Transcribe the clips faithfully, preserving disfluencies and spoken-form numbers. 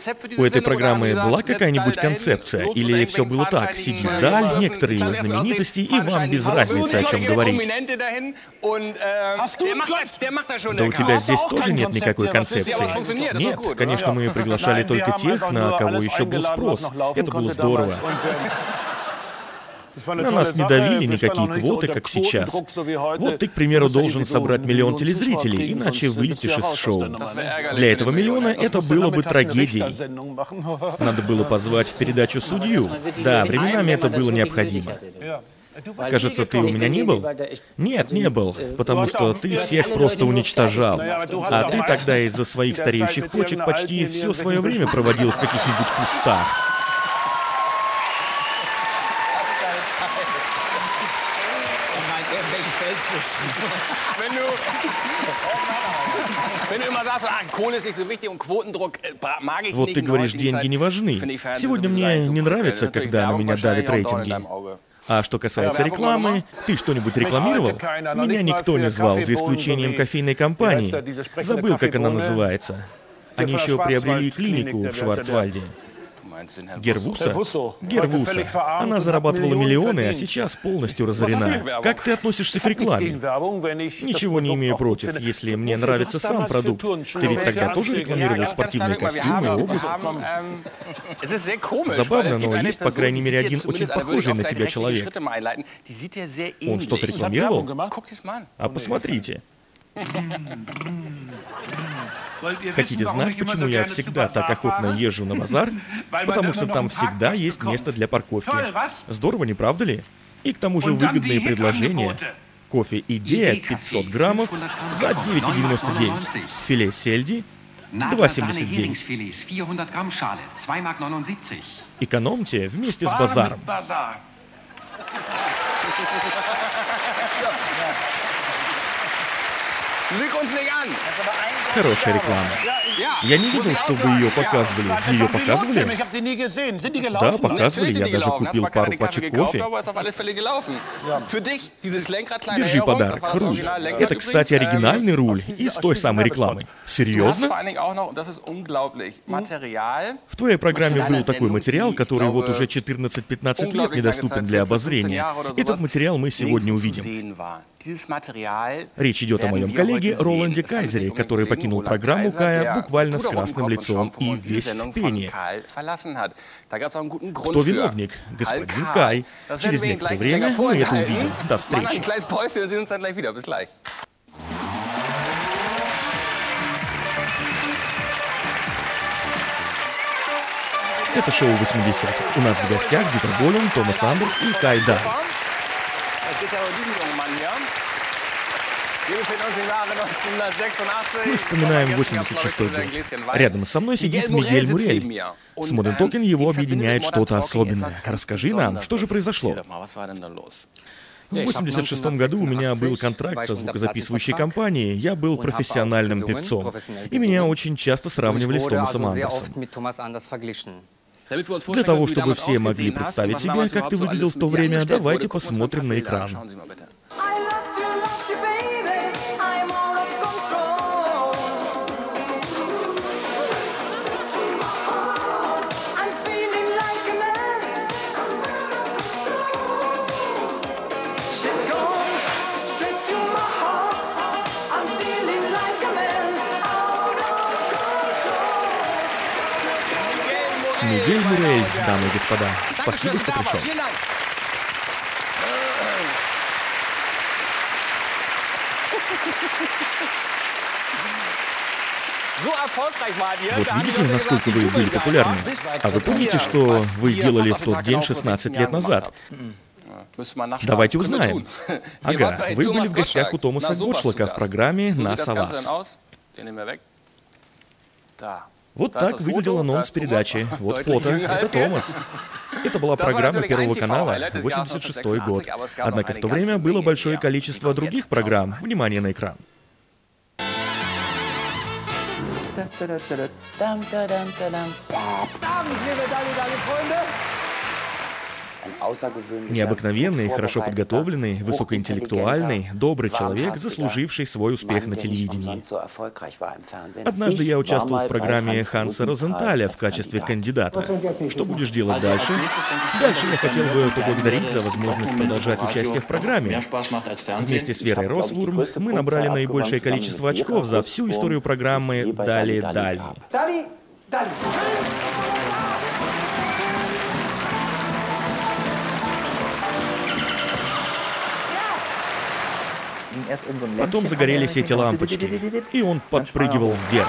У этой программы была какая-нибудь концепция? Или все было так? Сиди даль, некоторые знаменитости, и вам без разницы, о чем говорить? Да у тебя здесь тоже нет никакой концепции? Нет, конечно, мы приглашали только тех, на кого еще был спрос. Это было здорово. На нас не давили никакие квоты, как сейчас. Вот ты, к примеру, должен собрать миллион телезрителей, иначе вылетишь из шоу. Для этого миллиона это было бы трагедией. Надо было позвать в передачу судью. Да, временами это было необходимо. Кажется, ты у меня не был? Нет, не был, потому что ты всех просто уничтожал. А ты тогда из-за своих стареющих почек почти все свое время проводил в каких-нибудь кустах. Вот ты говоришь, деньги не важны. Сегодня мне не нравится, когда на меня давят рейтинги. А что касается рекламы, ты что-нибудь рекламировал? Меня никто не звал, за исключением кофейной компании. Забыл, как она называется. Они еще приобрели клинику в Шварцвальде. Гервуса? Гервуса. Она зарабатывала миллионы, а сейчас полностью разорена. Как ты относишься к рекламе? Ничего не имею против, если мне нравится сам продукт. Ты ведь тогда тоже рекламировал спортивные костюмы, обувь? Забавно, но есть, по крайней мере, один очень похожий на тебя человек. Он что-то рекламировал? А посмотрите. Хотите знать, почему я всегда так охотно езжу на базар? Потому что там всегда есть место для парковки. Здорово, не правда ли? И к тому же выгодные предложения. Кофе «Идея» пятьсот граммов за девять девяносто девять. Филе сельди два семьдесят девять. Экономьте вместе с базаром. Хорошая реклама. Я не видел, что вы ее показывали. Ее показывали? Да, показывали. Я даже купил пару пачек кофе. Держи подарок. Руль. Это, кстати, оригинальный руль из той самой рекламы. Серьезно? В твоей программе был такой материал, который вот уже четырнадцать-пятнадцать лет недоступен для обозрения. Этот материал мы сегодня увидим. Речь идет о моем коллеге Роланде Кайзере, который покинул программу Кая буквально с красным лицом и весь в пене. Кто виновник? Господин Кай. Через некоторое время мы это увидим. До встречи. Это шоу восьмидесятых. У нас в гостях Дитер Болин, Томас Андерс и Кай Дан. Мы вспоминаем восемьдесят шестой год. Рядом со мной сидит Мигель Мурель. С Modern Talking его объединяет что-то особенное. Расскажи нам, что же произошло? В восемьдесят шестом году у меня был контракт со звукозаписывающей компанией. Я был профессиональным певцом. И меня очень часто сравнивали с Томасом Андерсом. Для того, чтобы все могли представить себе, как ты выглядел в то время, давайте посмотрим на экран. Мигель Мурель, дамы и господа, спасибо, что пришел. Вот видите, насколько вы были популярны? А вы помните, что вы делали в тот день шестнадцать лет назад? Давайте узнаем. Ага, вы были в гостях у Томаса Готшлака в программе «Нас о вас». Вот так выглядел анонс передачи. Вот фото. Это Томас. Это была программа Первого канала, восемьдесят шестой год. Однако в то время было большое количество других программ. Внимание на экран. Необыкновенный, хорошо подготовленный, высокоинтеллектуальный, добрый человек, заслуживший свой успех на телевидении. Однажды я участвовал в программе Ханса Розенталя в качестве кандидата. Что будешь делать дальше? Дальше я хотел бы поблагодарить за возможность продолжать участие в программе. Вместе с Верой Росвурм мы набрали наибольшее количество очков за всю историю программы «Дали, Дали». Потом загорелись эти лампочки, и он подпрыгивал вверх.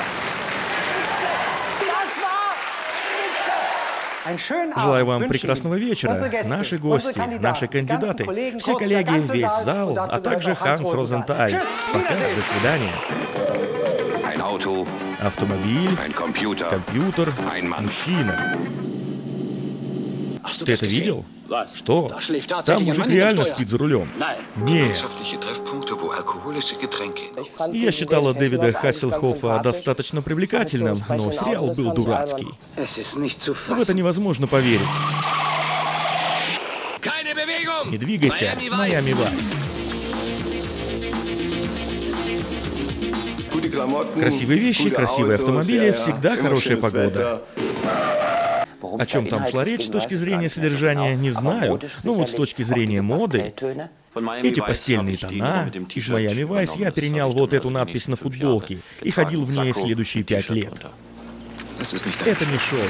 Желаю вам прекрасного вечера, наши гости, наши кандидаты, все коллеги, весь зал, а также Ханс Розенталь. Пока, до свидания. Автомобиль, компьютер, мужчина. Ты это видел? Что? Там мужик реально спит за рулем. Нет. Я считала Дэвида Хассельхоффа достаточно привлекательным, но сериал был дурацкий. В это невозможно поверить. Не двигайся, Майами Вайс. Красивые вещи, красивые автомобили, всегда хорошая погода. О чем там шла речь с точки зрения содержания, не знаю, но вот с точки зрения моды, эти постельные тона, из Майами Вайс я перенял вот эту надпись на футболке и ходил в ней следующие пять лет. Это не шоу.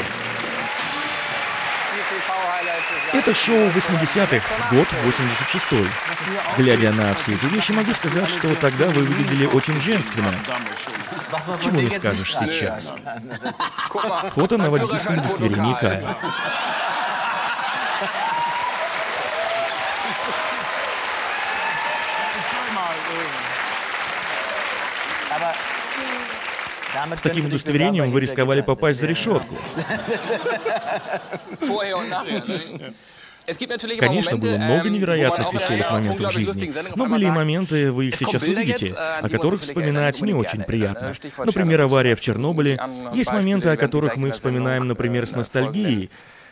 Это шоу восьмидесятых, год восемьдесят шестой. Глядя на все эти вещи, могу сказать, что тогда вы выглядели очень женственно. Чему не скажешь сейчас? Фото на водительском удостоверении Кая. С таким удостоверением вы рисковали попасть за решетку. Конечно, было много невероятных веселых моментов в жизни, но были и моменты, вы их сейчас увидите, о которых вспоминать не очень приятно. Например, авария в Чернобыле. Есть моменты, о которых мы вспоминаем, например, с ностальгией.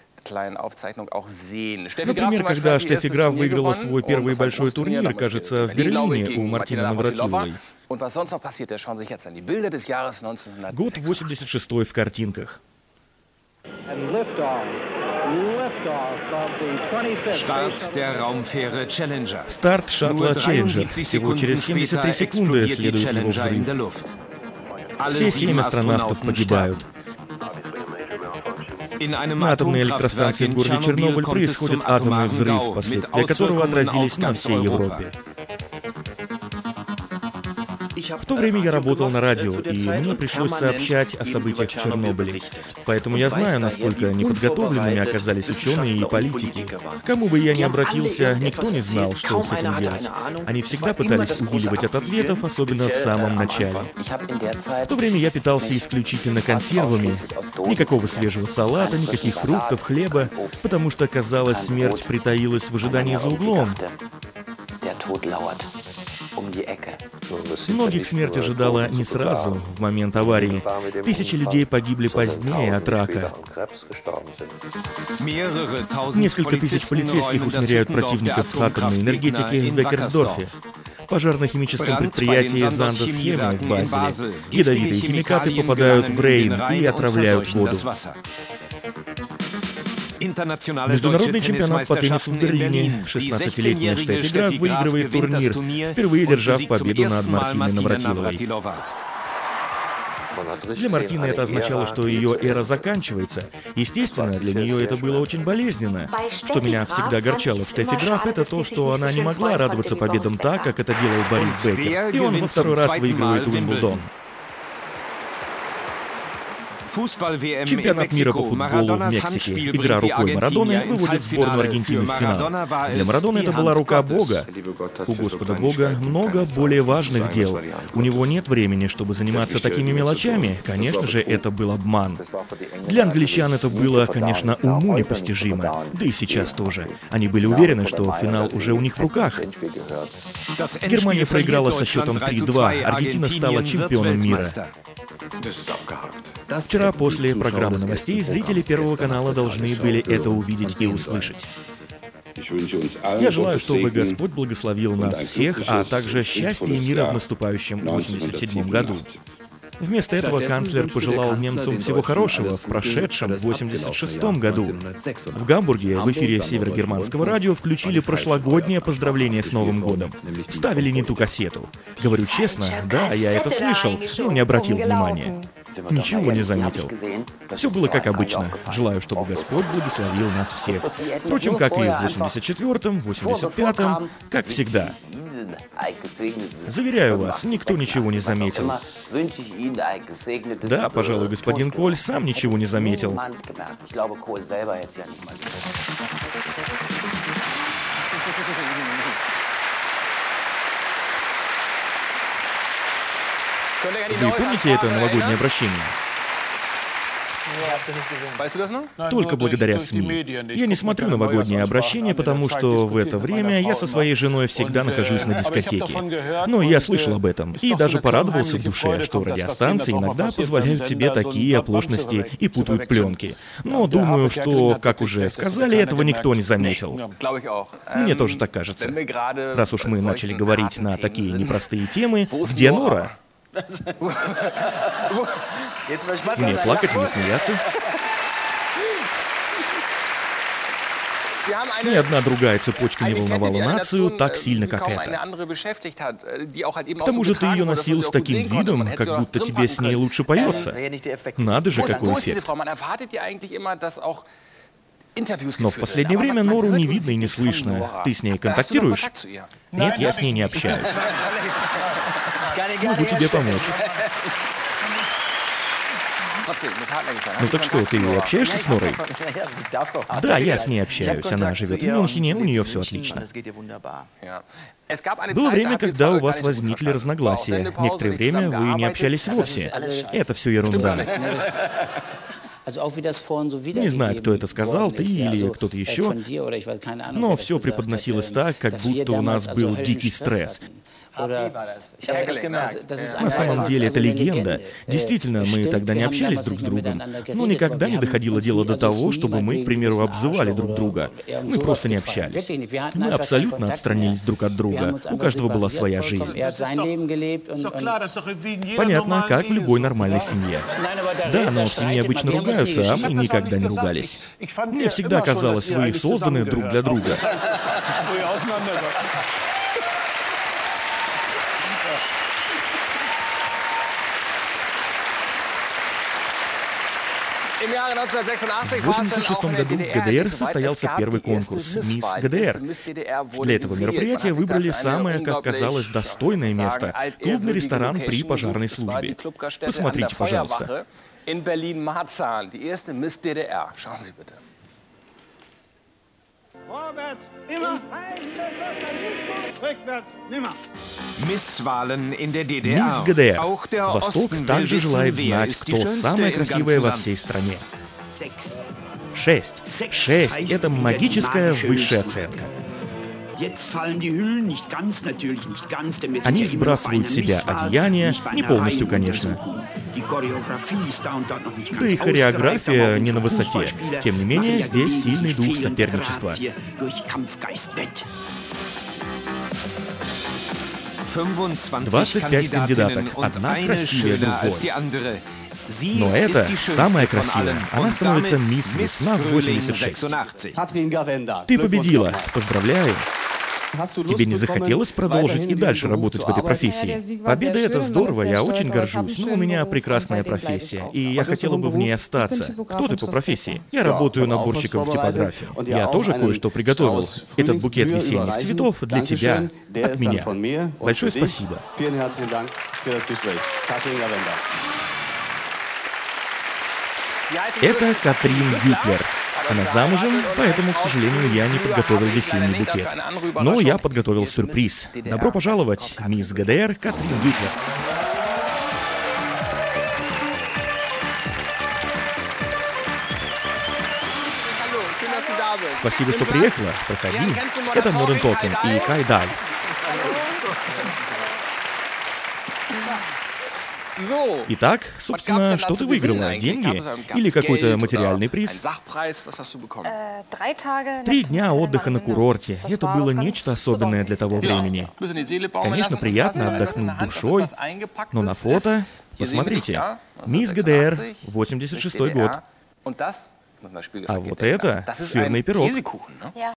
Например, когда Штеффи Граф выиграла свой первый большой турнир, кажется, в Берлине у Мартины Навратиловой. Год восемьдесят шестой в картинках. Старт der Raumfähre Challenger. Старт шаттла Challenger. Всего через семьдесят три секунды следует его взрыв. Все семь астронавтов погибают. На атомной электростанции в городе Чернобыль происходит атомный взрыв, последствия которого отразились на всей Европе. В то время я работал на радио, и мне пришлось сообщать о событиях в Чернобыле. Поэтому я знаю, насколько неподготовленными оказались ученые и политики. К кому бы я ни обратился, никто не знал, что с этим делать. Они всегда пытались увиливать от ответов, особенно в самом начале. В то время я питался исключительно консервами. Никакого свежего салата, никаких фруктов, хлеба, потому что, казалось, смерть притаилась в ожидании за углом. Многих смерть ожидала не сразу, в момент аварии. Тысячи людей погибли позднее от рака. Несколько тысяч полицейских усмиряют противников атомной энергетики в Беккерсдорфе. Пожарно-химическом предприятии Зандасхеме в Базеле. Ядовитые химикаты попадают в Рейн и отравляют воду. Международный чемпионат по теннису в Берлине. шестнадцатилетняя Штеффи Граф выигрывает турнир, впервые держав победу над Мартиной Навратиловой. Для Мартины это означало, что ее эра заканчивается. Естественно, для нее это было очень болезненно. Что меня всегда огорчало в Штеффи Граф, это то, что она не могла радоваться победам так, как это делал Борис Беккер. И он во второй раз выигрывает Уимблдон. Чемпионат мира по футболу в Мексике. Игра рукой Марадоны выводит сборную Аргентины в финал. Для Марадоны это была рука Бога. У Господа Бога много более важных дел. У него нет времени, чтобы заниматься такими мелочами. Конечно же, это был обман. Для англичан это было, конечно, уму непостижимо. Да и сейчас тоже. Они были уверены, что финал уже у них в руках. Германия проиграла со счетом три-два. Аргентина стала чемпионом мира. Вчера после программы новостей зрители Первого канала должны были это увидеть и услышать. Я желаю, чтобы Господь благословил нас всех, а также счастья и мира в наступающем восемьдесят седьмом году. Вместо этого канцлер пожелал немцам всего хорошего в прошедшем восемьдесят шестом году. В Гамбурге в эфире северогерманского радио включили прошлогоднее поздравление с Новым годом. Вставили не ту кассету. Говорю честно, да, я это слышал, но не обратил внимания. Ничего не заметил. Все было как обычно. Желаю, чтобы Господь благословил нас всех. Впрочем, как и в восемьдесят четвёртом, восемьдесят пятом, как всегда. Заверяю вас, никто ничего не заметил. Да, пожалуй, господин Коль сам ничего не заметил. Вы помните это новогоднее обращение? Только благодаря СМИ. Я не смотрю новогоднее обращение, потому что в это время я со своей женой всегда нахожусь на дискотеке. Но я слышал об этом и даже порадовался в душе, что радиостанции иногда позволяют себе такие оплошности и путают пленки. Но думаю, что, как уже сказали, этого никто не заметил. Мне тоже так кажется. Раз уж мы начали говорить на такие непростые темы, где Нора? Мне плакать или смеяться? Ни одна другая цепочка не волновала нацию так сильно, как эта. К тому же ты ее носил с таким видом, как будто тебе с ней лучше поется. Надо же, какой эффект. Но в последнее время Нору не видно и не слышно. Ты с ней контактируешь? Нет, я с ней не общаюсь. Могу тебе помочь. Ну так что, ты общаешься с Норой? Да, я с ней общаюсь. Она живет в Мюнхене, у нее все отлично. Было время, когда у вас возникли разногласия. Некоторое время вы не общались вовсе. Это все ерунда. Не знаю, кто это сказал, ты или кто-то еще, но все преподносилось так, как будто у нас был дикий стресс. На самом деле это легенда. Действительно, мы тогда не общались друг с другом, но никогда не доходило дело до того, чтобы мы, к примеру, обзывали друг друга. Мы просто не общались. Мы абсолютно отстранились друг от друга. У каждого была своя жизнь. Понятно, как в любой нормальной семье. Да, но в семье обычно ругаются, а мы никогда не ругались. Мне всегда казалось, вы созданы друг для друга. В восемьдесят шестом году в ГДР состоялся первый конкурс «Мисс ГДР». Для этого мероприятия выбрали самое, как казалось, достойное место – клубный ресторан при пожарной службе. Посмотрите, пожалуйста. Мисс ГДР. Восток также желает знать, кто самая красивая во всей стране. Шесть. Шесть – это магическая высшая оценка. Они сбрасывают с себя одеяния, не полностью, конечно. Да и хореография не на высоте. Тем не менее, здесь сильный дух соперничества. двадцать пять кандидаток, одна красивее другой. Но это самая красивая. Она становится мисс Весна в восемьдесят шесть. Ты победила. Поздравляю. Тебе не захотелось продолжить и дальше работать в этой профессии? Победа — это здорово, я очень горжусь, но у меня прекрасная профессия, и я хотела бы в ней остаться. Кто ты по профессии? Я работаю наборщиком в типографии. Я тоже кое-что приготовил. Этот букет весенних цветов для тебя, от меня. Большое спасибо. Это Катрин Гютлер. Она замужем, поэтому, к сожалению, я не подготовил весенний букет. Но я подготовил сюрприз. Добро пожаловать, мисс ГДР Катрин Гютлер. Спасибо, что приехала. Проходи. Это Modern Talking и Кай Дай. Итак, собственно, что ты выиграла? Деньги? Или какой-то материальный приз? Три дня отдыха на курорте. Это было нечто особенное для того времени. Конечно, приятно отдохнуть душой, но на фото, посмотрите, мисс ГДР, восемьдесят шестой год. А вот это сырный пирог.